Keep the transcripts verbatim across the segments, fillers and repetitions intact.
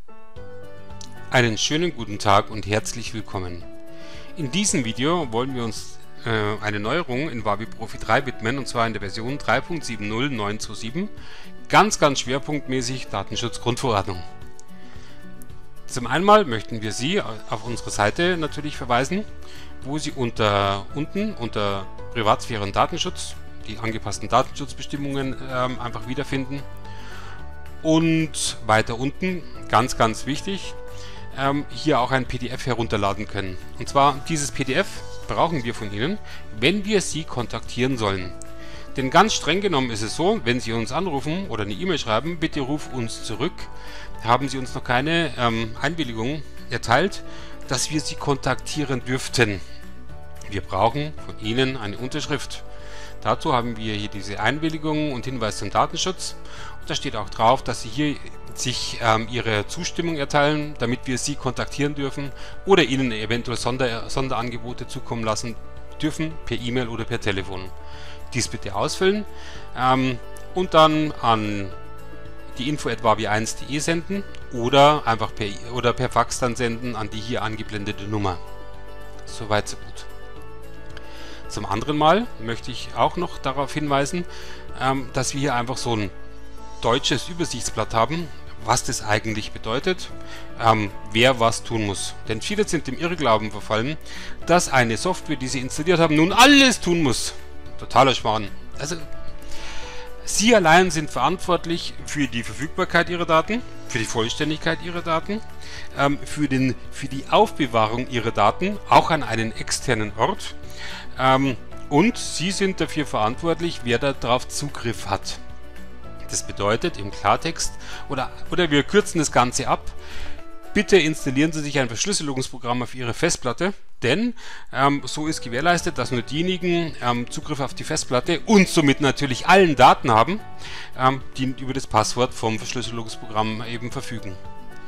Einen schönen guten Tag und herzlich willkommen. In diesem Video wollen wir uns äh, eine Neuerung in Wabi Profi drei widmen, und zwar in der Version drei Punkt sieben null neun zwei sieben, ganz ganz schwerpunktmäßig Datenschutzgrundverordnung. Zum einen möchten wir Sie auf unsere Seite natürlich verweisen, wo Sie unter unten unter Privatsphäre und Datenschutz die angepassten Datenschutzbestimmungen ähm, einfach wiederfinden. Und weiter unten, ganz ganz wichtig, ähm, hier auch ein P D F herunterladen können. Und zwar dieses P D F brauchen wir von Ihnen, wenn wir Sie kontaktieren sollen. Denn ganz streng genommen ist es so, wenn Sie uns anrufen oder eine E-Mail schreiben, bitte ruf uns zurück, haben Sie uns noch keine ähm, Einwilligung erteilt, dass wir Sie kontaktieren dürften. Wir brauchen von Ihnen eine Unterschrift. Dazu haben wir hier diese Einwilligung und Hinweis zum Datenschutz. Und da steht auch drauf, dass Sie hier sich ähm, Ihre Zustimmung erteilen, damit wir Sie kontaktieren dürfen oder Ihnen eventuell Sonder Sonderangebote zukommen lassen dürfen, per E-Mail oder per Telefon. Dies bitte ausfüllen ähm, und dann an die info at wabi eins punkt de senden oder einfach per, oder per Fax dann senden an die hier angeblendete Nummer. Soweit so gut. Zum anderen Mal möchte ich auch noch darauf hinweisen, ähm, dass wir hier einfach so ein deutsches Übersichtsblatt haben, was das eigentlich bedeutet, ähm, wer was tun muss. Denn viele sind dem Irrglauben verfallen, dass eine Software, die sie installiert haben, nun alles tun muss. Totaler Schmarrn. Also, Sie allein sind verantwortlich für die Verfügbarkeit Ihrer Daten, für die Vollständigkeit Ihrer Daten, ähm, für, den, für die Aufbewahrung Ihrer Daten, auch an einen externen Ort. Ähm, und Sie sind dafür verantwortlich, wer darauf Zugriff hat. Das bedeutet im Klartext, oder, oder wir kürzen das Ganze ab, bitte installieren Sie sich ein Verschlüsselungsprogramm auf Ihre Festplatte, denn ähm, so ist gewährleistet, dass nur diejenigen ähm, Zugriff auf die Festplatte und somit natürlich allen Daten haben, ähm, die über das Passwort vom Verschlüsselungsprogramm eben verfügen.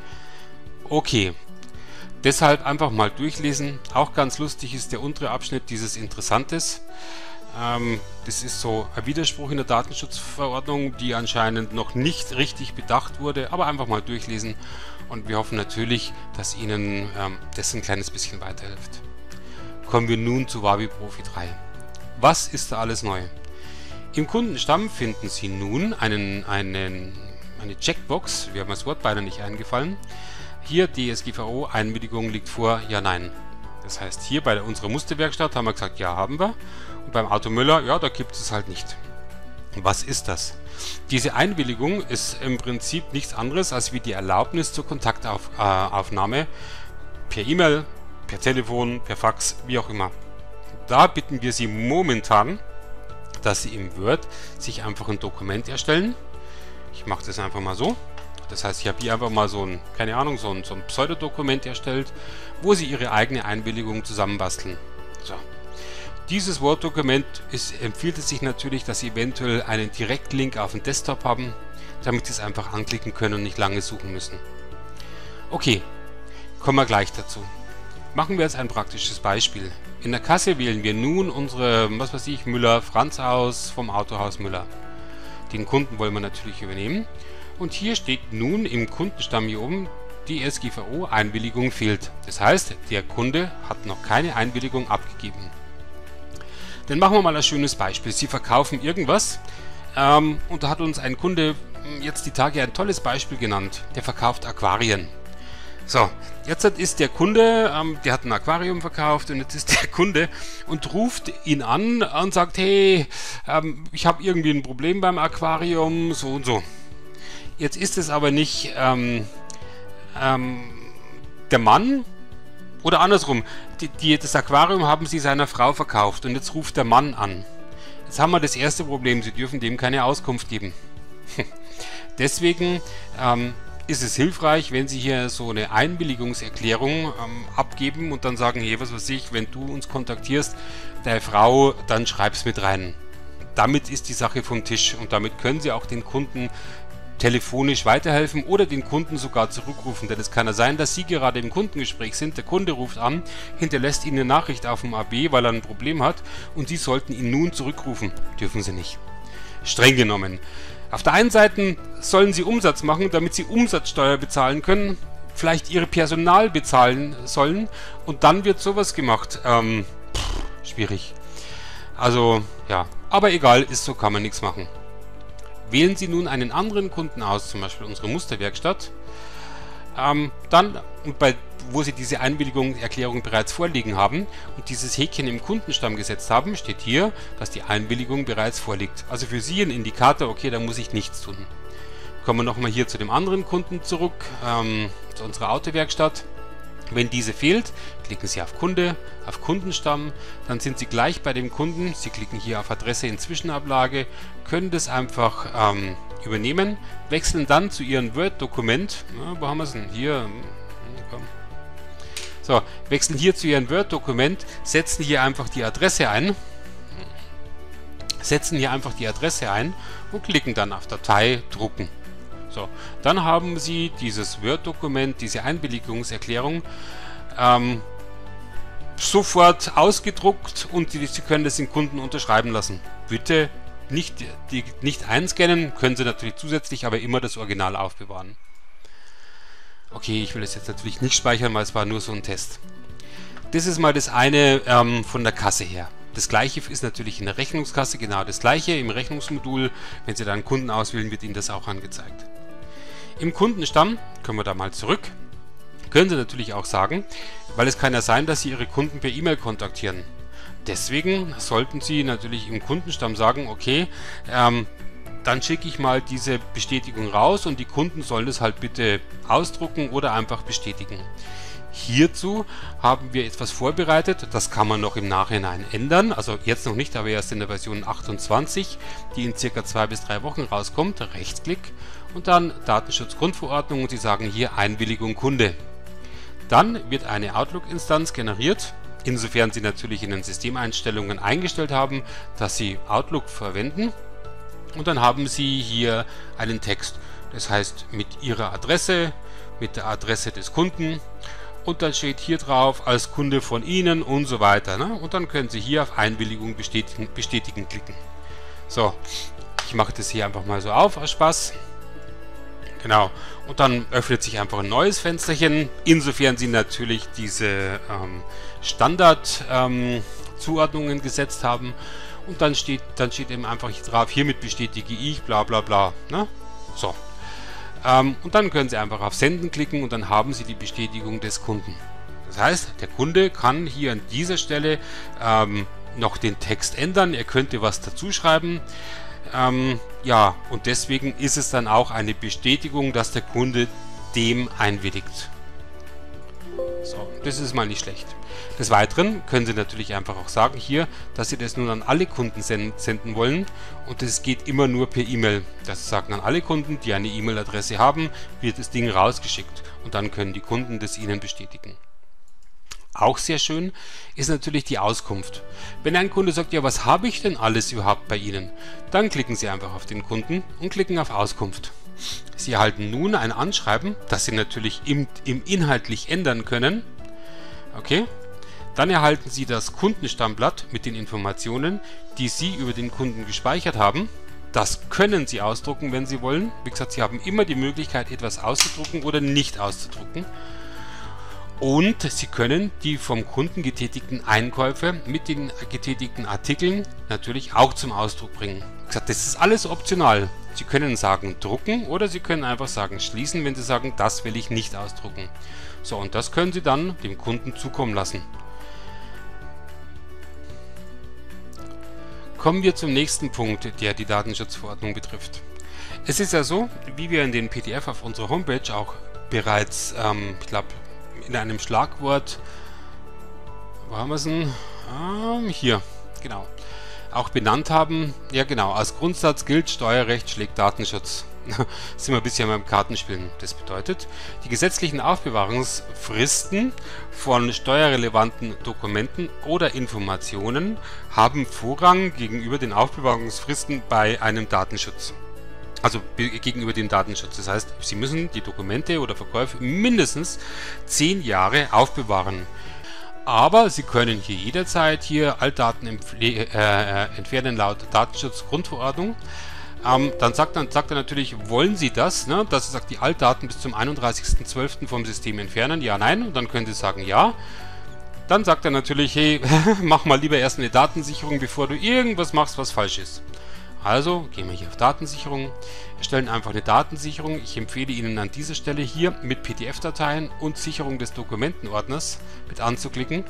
Okay. Deshalb einfach mal durchlesen. Auch ganz lustig ist der untere Abschnitt dieses Interessantes. Ähm, das ist so ein Widerspruch in der Datenschutzverordnung, die anscheinend noch nicht richtig bedacht wurde, aber einfach mal durchlesen und wir hoffen natürlich, dass Ihnen ähm, das ein kleines bisschen weiterhilft. Kommen wir nun zu Wabi Profi drei. Was ist da alles neu? Im Kundenstamm finden Sie nun einen, einen, eine Checkbox, wir haben das Wort beinahe nicht eingefallen. Hier D S G V O-Einwilligung liegt vor, ja, nein. Das heißt, hier bei unserer Musterwerkstatt haben wir gesagt, ja, haben wir. Und beim Auto Müller, ja, da gibt es halt nicht. Was ist das? Diese Einwilligung ist im Prinzip nichts anderes als wie die Erlaubnis zur Kontaktaufnahme per E-Mail, per Telefon, per Fax, wie auch immer. Da bitten wir Sie momentan, dass Sie im Word sich einfach ein Dokument erstellen. Ich mache das einfach mal so. Das heißt, ich habe hier einfach mal so ein, keine Ahnung, so ein, so ein Pseudodokument erstellt, wo Sie Ihre eigene Einwilligung zusammenbasteln. So. Dieses Word-Dokument empfiehlt es sich natürlich, dass Sie eventuell einen Direktlink auf dem Desktop haben, damit Sie es einfach anklicken können und nicht lange suchen müssen. Okay, kommen wir gleich dazu. Machen wir jetzt ein praktisches Beispiel. In der Kasse wählen wir nun unsere, was weiß ich, Müller-Franz aus vom Autohaus Müller. Den Kunden wollen wir natürlich übernehmen. Und hier steht nun im Kundenstamm hier oben, die D S G V O-Einwilligung fehlt. Das heißt, der Kunde hat noch keine Einwilligung abgegeben. Dann machen wir mal ein schönes Beispiel. Sie verkaufen irgendwas ähm, und da hat uns ein Kunde jetzt die Tage ein tolles Beispiel genannt. Der verkauft Aquarien. So, jetzt ist der Kunde, ähm, der hat ein Aquarium verkauft und jetzt ist der Kunde und ruft ihn an und sagt, hey, ähm, ich habe irgendwie ein Problem beim Aquarium, so und so. Jetzt ist es aber nicht ähm, ähm, der Mann oder andersrum. Die, die, das Aquarium haben sie seiner Frau verkauft und jetzt ruft der Mann an. Jetzt haben wir das erste Problem, sie dürfen dem keine Auskunft geben. Deswegen ähm, ist es hilfreich, wenn Sie hier so eine Einwilligungserklärung ähm, abgeben und dann sagen, hey, was weiß ich, wenn du uns kontaktierst, deine Frau, dann schreib's mit rein. Damit ist die Sache vom Tisch und damit können Sie auch den Kunden telefonisch weiterhelfen oder den Kunden sogar zurückrufen, denn es kann ja sein, dass Sie gerade im Kundengespräch sind, der Kunde ruft an, hinterlässt Ihnen eine Nachricht auf dem A B, weil er ein Problem hat und Sie sollten ihn nun zurückrufen. Dürfen Sie nicht. Streng genommen. Auf der einen Seite sollen sie Umsatz machen, damit sie Umsatzsteuer bezahlen können, vielleicht ihre Personal bezahlen sollen und dann wird sowas gemacht. Ähm, pff, schwierig. Also, ja, aber egal, ist so, kann man nichts machen. Wählen Sie nun einen anderen Kunden aus, zum Beispiel unsere Musterwerkstatt, ähm, dann, und bei, wo Sie diese Einwilligungserklärung bereits vorliegen haben und dieses Häkchen im Kundenstamm gesetzt haben, steht hier, dass die Einwilligung bereits vorliegt. Also für Sie ein Indikator, okay, da muss ich nichts tun. Kommen wir nochmal hier zu dem anderen Kunden zurück, ähm, zu unserer Autowerkstatt. Wenn diese fehlt, klicken Sie auf Kunde, auf Kundenstamm, dann sind Sie gleich bei dem Kunden. Sie klicken hier auf Adresse in Zwischenablage, können das einfach ähm, übernehmen, wechseln dann zu Ihrem Word-Dokument. Ja, wo haben wir es denn? Hier. Komm. So, wechseln hier zu Ihrem Word-Dokument, setzen hier einfach die Adresse ein, setzen hier einfach die Adresse ein und klicken dann auf Datei drucken. So, dann haben Sie dieses Word-Dokument, diese Einwilligungserklärung ähm, sofort ausgedruckt und die, Sie können das den Kunden unterschreiben lassen. Bitte nicht, die, nicht einscannen, können Sie natürlich zusätzlich, aber immer das Original aufbewahren. Okay, ich will es jetzt natürlich nicht speichern, weil es war nur so ein Test. Das ist mal das eine ähm, von der Kasse her. Das gleiche ist natürlich in der Rechnungskasse genau das gleiche. Im Rechnungsmodul, wenn Sie da einen Kunden auswählen, wird Ihnen das auch angezeigt. Im Kundenstamm, können wir da mal zurück, können Sie natürlich auch sagen, weil es kann ja sein, dass Sie Ihre Kunden per E-Mail kontaktieren. Deswegen sollten Sie natürlich im Kundenstamm sagen, okay, ähm, dann schicke ich mal diese Bestätigung raus und die Kunden sollen es halt bitte ausdrucken oder einfach bestätigen. Hierzu haben wir etwas vorbereitet, das kann man noch im Nachhinein ändern, also jetzt noch nicht, aber erst in der Version achtundzwanzig, die in circa zwei bis drei Wochen rauskommt. Rechtsklick und dann Datenschutzgrundverordnung und Sie sagen hier Einwilligung Kunde. Dann wird eine Outlook-Instanz generiert, insofern Sie natürlich in den Systemeinstellungen eingestellt haben, dass Sie Outlook verwenden, und dann haben Sie hier einen Text, das heißt mit Ihrer Adresse, mit der Adresse des Kunden. Und dann steht hier drauf, als Kunde von Ihnen und so weiter. Ne? Und dann können Sie hier auf Einwilligung bestätigen, bestätigen klicken. So, ich mache das hier einfach mal so auf, aus Spaß. Genau, und dann öffnet sich einfach ein neues Fensterchen, insofern Sie natürlich diese ähm, Standard-Zuordnungen ähm, gesetzt haben. Und dann steht, dann steht eben einfach drauf, hiermit bestätige ich, bla bla bla. Ne? So. Ähm, und dann können Sie einfach auf Senden klicken und dann haben Sie die Bestätigung des Kunden. Das heißt, der Kunde kann hier an dieser Stelle ähm, noch den Text ändern, er könnte was dazu schreiben. Ähm, ja, und deswegen ist es dann auch eine Bestätigung, dass der Kunde dem einwilligt. So, das ist mal nicht schlecht. Des Weiteren können Sie natürlich einfach auch sagen hier, dass Sie das nun an alle Kunden senden wollen und das geht immer nur per E-Mail. Das sagen an alle Kunden, die eine E-Mail-Adresse haben, wird das Ding rausgeschickt und dann können die Kunden das Ihnen bestätigen. Auch sehr schön ist natürlich die Auskunft. Wenn ein Kunde sagt, ja, was habe ich denn alles überhaupt bei Ihnen? Dann klicken Sie einfach auf den Kunden und klicken auf Auskunft. Sie erhalten nun ein Anschreiben, das Sie natürlich im, im inhaltlich ändern können. Okay. Dann erhalten Sie das Kundenstammblatt mit den Informationen, die Sie über den Kunden gespeichert haben. Das können Sie ausdrucken, wenn Sie wollen. Wie gesagt, Sie haben immer die Möglichkeit, etwas auszudrucken oder nicht auszudrucken. Und Sie können die vom Kunden getätigten Einkäufe mit den getätigten Artikeln natürlich auch zum Ausdruck bringen. Wie gesagt, das ist alles optional. Sie können sagen drucken oder Sie können einfach sagen schließen, wenn Sie sagen, das will ich nicht ausdrucken. So, und das können Sie dann dem Kunden zukommen lassen. Kommen wir zum nächsten Punkt, der die Datenschutzverordnung betrifft. Es ist ja so, wie wir in den P D F auf unserer Homepage auch bereits, ähm, ich glaube, in einem Schlagwort, wo haben wir es denn? Ähm, hier, genau, auch benannt haben. Ja genau, als Grundsatz gilt, Steuerrecht schlägt Datenschutz. Sind wir ein bisschen beim Kartenspielen. Das bedeutet, die gesetzlichen Aufbewahrungsfristen von steuerrelevanten Dokumenten oder Informationen haben Vorrang gegenüber den Aufbewahrungsfristen bei einem Datenschutz. Also gegenüber dem Datenschutz. Das heißt, Sie müssen die Dokumente oder Verkäufe mindestens zehn Jahre aufbewahren. Aber Sie können hier jederzeit hier Altdaten äh, entfernen laut Datenschutzgrundverordnung. Ähm, dann, sagt, dann sagt er natürlich, wollen Sie das, ne? Dass er sagt, die Altdaten bis zum einunddreißigsten zwölften vom System entfernen, ja, nein, und dann können Sie sagen, ja. Dann sagt er natürlich, hey, mach mal lieber erst eine Datensicherung, bevor du irgendwas machst, was falsch ist. Also gehen wir hier auf Datensicherung, erstellen einfach eine Datensicherung. Ich empfehle Ihnen an dieser Stelle hier mit P D F-Dateien und Sicherung des Dokumentenordners mit anzuklicken.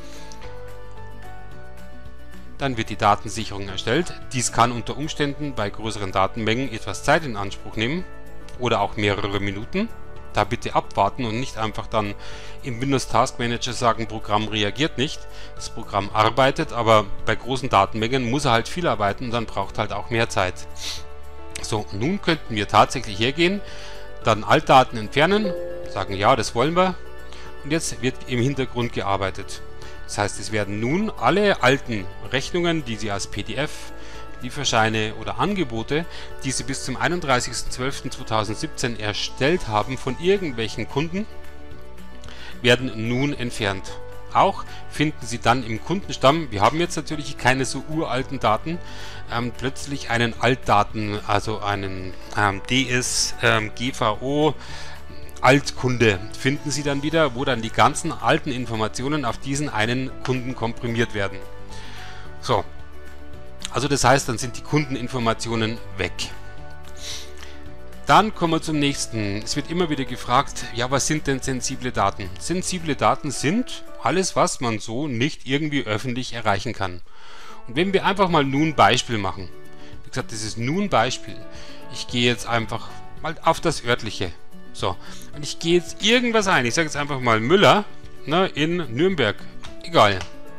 Dann wird die Datensicherung erstellt. Dies kann unter Umständen bei größeren Datenmengen etwas Zeit in Anspruch nehmen oder auch mehrere Minuten. Da bitte abwarten und nicht einfach dann im Windows Task Manager sagen, Programm reagiert nicht. Das Programm arbeitet, aber bei großen Datenmengen muss er halt viel arbeiten und dann braucht halt auch mehr Zeit. So, nun könnten wir tatsächlich hergehen, dann Altdaten entfernen, sagen ja, das wollen wir, und jetzt wird im Hintergrund gearbeitet. Das heißt, es werden nun alle alten Rechnungen, die Sie als P D F, Lieferscheine oder Angebote, die Sie bis zum einunddreißigsten zwölften zweitausendsiebzehn erstellt haben von irgendwelchen Kunden, werden nun entfernt. Auch finden Sie dann im Kundenstamm, wir haben jetzt natürlich keine so uralten Daten, ähm, plötzlich einen Altdaten, also einen ähm, D S ähm, G V O Altkunde finden Sie dann wieder, wo dann die ganzen alten Informationen auf diesen einen Kunden komprimiert werden. So. Also das heißt, dann sind die Kundeninformationen weg. Dann kommen wir zum nächsten. Es wird immer wieder gefragt, ja, was sind denn sensible Daten? Sensible Daten sind alles, was man so nicht irgendwie öffentlich erreichen kann. Und wenn wir einfach mal nun ein Beispiel machen. Wie gesagt, das ist nun ein Beispiel. Ich gehe jetzt einfach mal auf das örtliche. So, und ich gehe jetzt irgendwas ein. Ich sage jetzt einfach mal Müller, ne, in Nürnberg. Egal.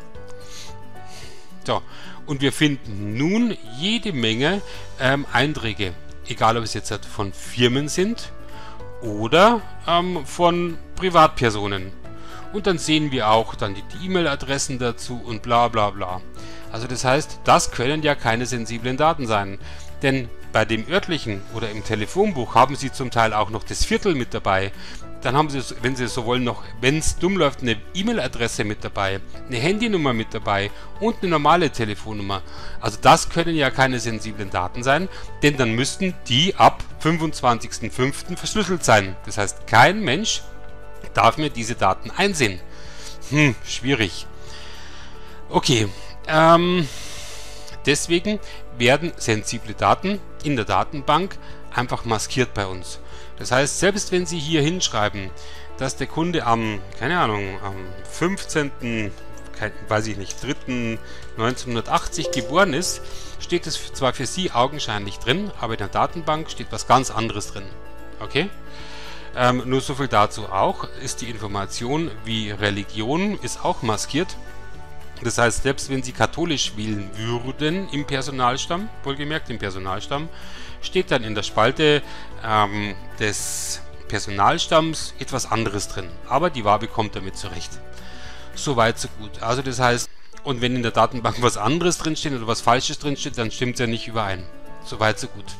So. Und wir finden nun jede Menge ähm, Einträge, egal ob es jetzt halt von Firmen sind oder ähm, von Privatpersonen. Und dann sehen wir auch dann die E-Mail-Adressen dazu und bla bla bla. Also das heißt, das können ja keine sensiblen Daten sein. Denn bei dem örtlichen oder im Telefonbuch haben Sie zum Teil auch noch das Viertel mit dabei. Dann haben Sie, wenn Sie so wollen, noch, wenn es dumm läuft, eine E-Mail-Adresse mit dabei, eine Handynummer mit dabei und eine normale Telefonnummer. Also das können ja keine sensiblen Daten sein, denn dann müssten die ab fünfundzwanzigsten fünften verschlüsselt sein. Das heißt, kein Mensch darf mir diese Daten einsehen. Hm, schwierig. Okay, ähm, deswegen werden sensible Daten in der Datenbank einfach maskiert bei uns. Das heißt, selbst wenn Sie hier hinschreiben, dass der Kunde am, keine Ahnung, am fünfzehnten, weiß ich nicht, dritten neunzehnhundertachtzig geboren ist, steht es zwar für Sie augenscheinlich drin, aber in der Datenbank steht was ganz anderes drin. Okay? Ähm, nur so viel dazu auch, ist die Information wie Religion ist auch maskiert. Das heißt, selbst wenn Sie katholisch wählen würden im Personalstamm, wohlgemerkt im Personalstamm, steht dann in der Spalte ähm, des Personalstamms etwas anderes drin. Aber die Wabe kommt damit zurecht. Soweit, so gut. Also das heißt, und wenn in der Datenbank was anderes drinsteht oder was Falsches drinsteht, dann stimmt es ja nicht überein. Soweit, so gut.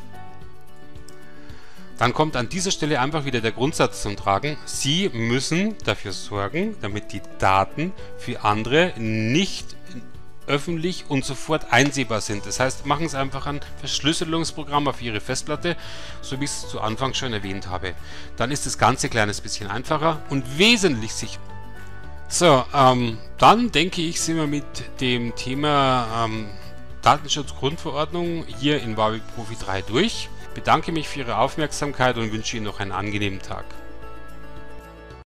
Dann kommt an dieser Stelle einfach wieder der Grundsatz zum Tragen. Sie müssen dafür sorgen, damit die Daten für andere nicht öffentlich und sofort einsehbar sind. Das heißt, machen Sie einfach ein Verschlüsselungsprogramm auf Ihre Festplatte, so wie ich es zu Anfang schon erwähnt habe. Dann ist das Ganze ein kleines bisschen einfacher und wesentlich sicherer. So, ähm, dann denke ich, sind wir mit dem Thema ähm, Datenschutzgrundverordnung hier in Wabi Profi drei durch. Bedanke mich für Ihre Aufmerksamkeit und wünsche Ihnen noch einen angenehmen Tag.